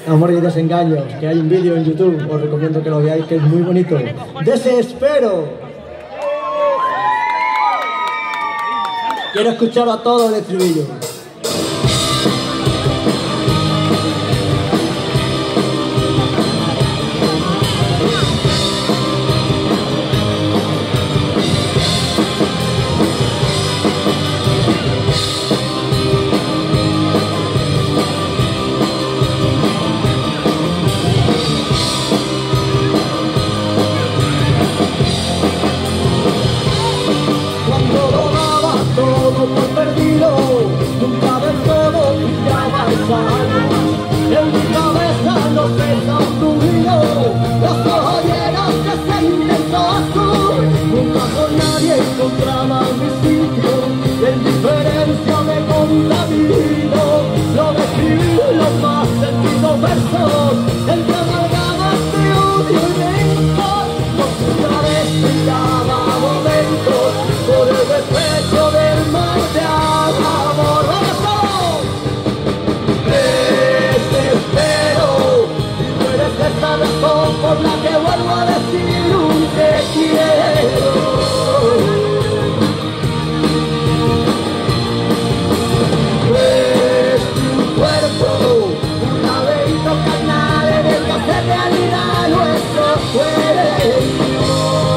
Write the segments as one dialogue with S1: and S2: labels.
S1: Amor y desengaños, que hay un vídeo en YouTube, os recomiendo que lo veáis, que es muy bonito. ¡Desespero! Quiero escucharlo a todo el estribillo.
S2: Por la que vuelvo a decir un te quiero. Es tu cuerpo, un laberinto carnal en el que hace realidad nuestros sueños.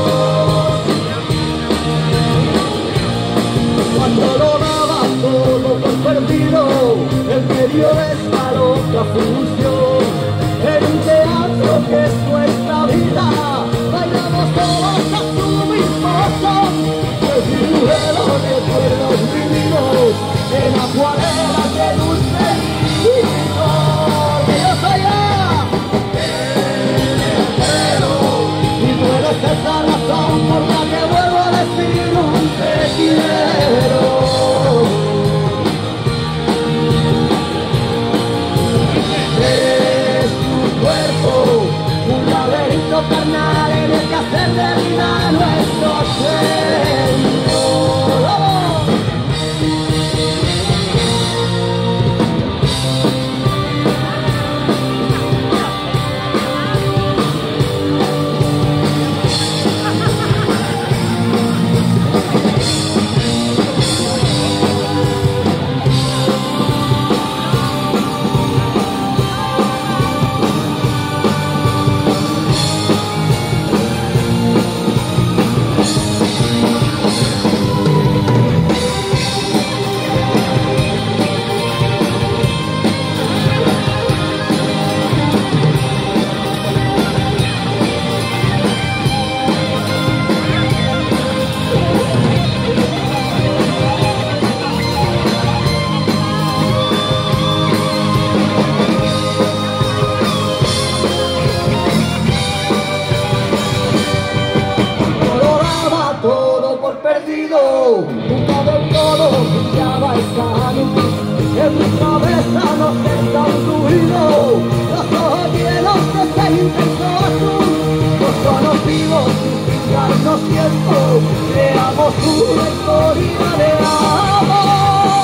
S2: Cuando lo daba todo por perdido, en medio de esta loca función, en un teatro que es nuestra vida, bailamos todos a su mismo son. El ciruelo de cuerdos vividos, en acuarela de dulce vino. Que yo soy y tú eres esa razón por la que vuelvo a decir un te quiero. Carnal en el que hacer realidad nuestros sueños. Nunca del todo brillaba esa luz, en mi cabeza nos está obstruido, los ojos llenos de ese intenso azul. Nos conocimos sin darnos tiempo, creamos una historia de amor.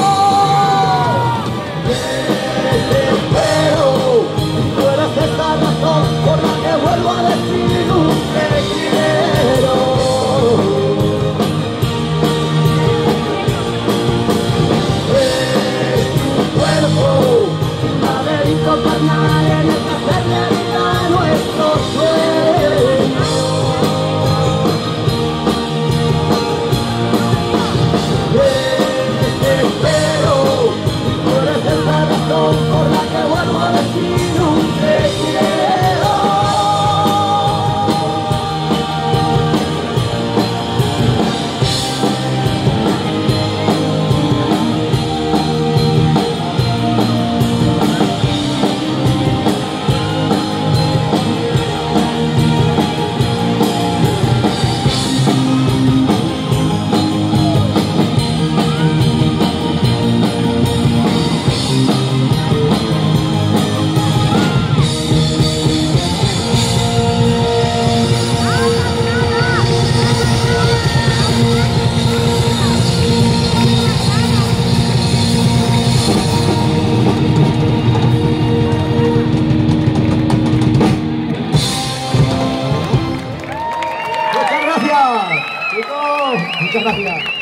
S2: Desespero, tú eres esa razón por la que vuelvo a decir un te quiero. Carnal en el que hacer realidad nuestros sueños. Desespero, tú eres esa razón por la que vuelvo a decir un te quiero.
S1: gracias, chicos. Muchas gracias.